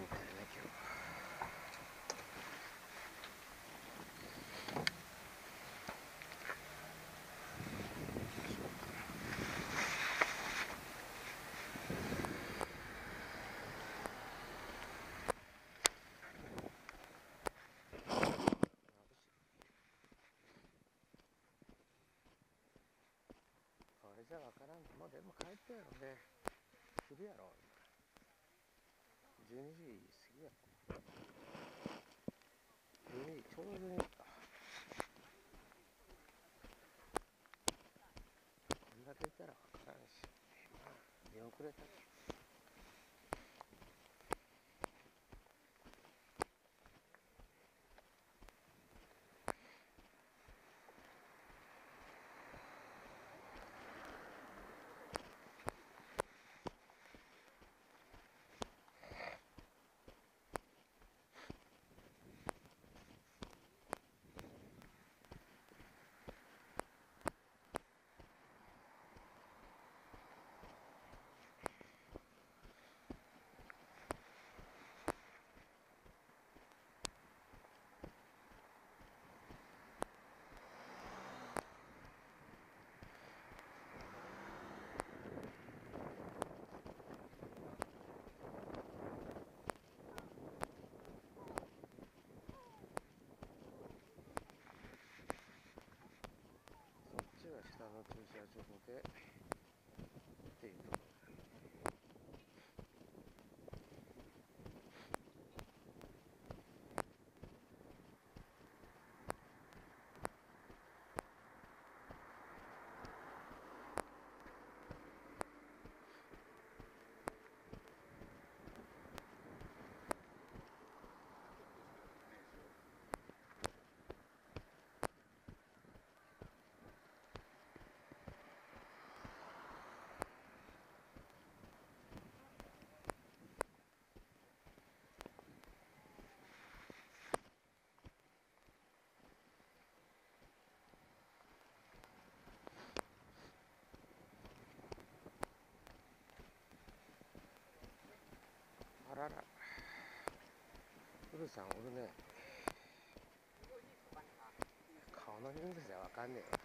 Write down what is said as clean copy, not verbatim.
みたいね今日は。これじゃ分からん。もうでも帰ったやろね。昼やろ今。12時過ぎやろ。12時ちょうど12時か。こんだけいたら分からんし、まあ出遅れたけど。こっちは下の駐車場でっていうところ。あらら、ウルさんおるね。顔の人数じゃわかんねえわ。